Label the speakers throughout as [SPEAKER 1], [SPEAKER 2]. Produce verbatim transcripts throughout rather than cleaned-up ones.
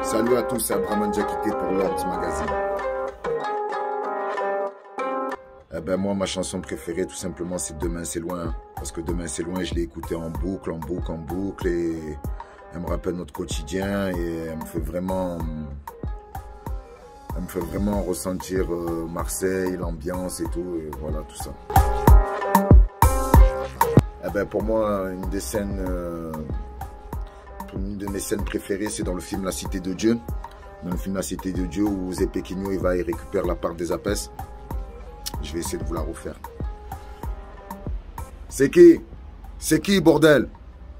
[SPEAKER 1] Salut à tous, c'est Abraham Diakité pour Lords Magazine. Eh ben moi, ma chanson préférée, tout simplement, c'est Demain c'est loin. Parce que Demain c'est loin, je l'ai écoutée en boucle, en boucle, en boucle. Et elle me rappelle notre quotidien et elle me fait vraiment... Elle me fait vraiment ressentir euh, Marseille, l'ambiance et tout, et voilà, tout ça. Eh ben pour moi, une des scènes... Euh, une de mes scènes préférées, c'est dans le film La Cité de Dieu. Dans le film La Cité de Dieu, où Zepekinho, il va et récupère la part des Apes. Je vais essayer de vous la refaire. C'est qui? C'est qui, bordel?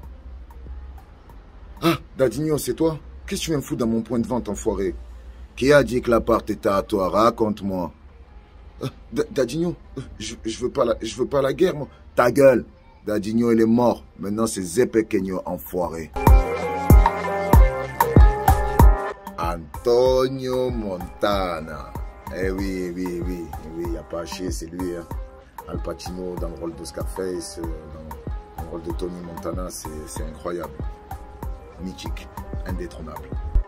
[SPEAKER 1] Ah, Dadinho, c'est toi? Qu'est-ce que tu viens me foutre dans mon point de vente, enfoiré? Qui a dit que la part était à toi? Raconte-moi. Ah, Dadinho, je, je veux pas la, je veux pas la guerre, moi. Ta gueule. Dadinho, il est mort. Maintenant, c'est Zepekinho, enfoiré. Antonio Montana. Eh oui, oui, oui, oui, il n'y a pas à chier, c'est lui. Hein. Al Pacino dans le rôle de Scarface, dans, dans le rôle de Tony Montana, c'est incroyable. Mythique, indétrônable.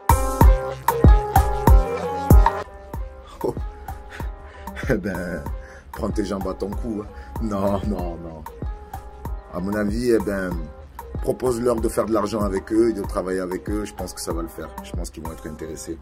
[SPEAKER 1] Oh. Eh ben, prends tes jambes à ton cou. Hein. Non, non, non. À mon avis, eh ben, propose-leur de faire de l'argent avec eux et de travailler avec eux. Je pense que ça va le faire. Je pense qu'ils vont être intéressés.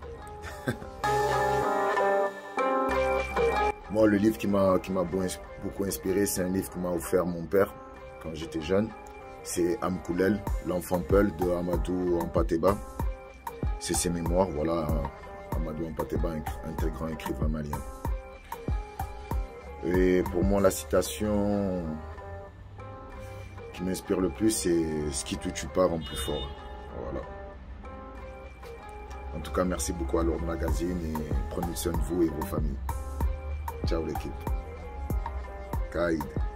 [SPEAKER 1] Moi, le livre qui m'a beaucoup inspiré, c'est un livre que m'a offert mon père quand j'étais jeune. C'est Amkoulel, l'enfant Peul de Amadou Hampâté-Bâ. C'est ses mémoires, voilà. Amadou Hampâté-Bâ, un très grand écrivain malien. Et pour moi, la citation qui m'inspire le plus, c'est « Ce qui te tue pas rend plus fort ». Voilà. En tout cas, merci beaucoup à Lords Magazine et prenez soin de vous et vos familles. Ciao l'équipe. Kaïd.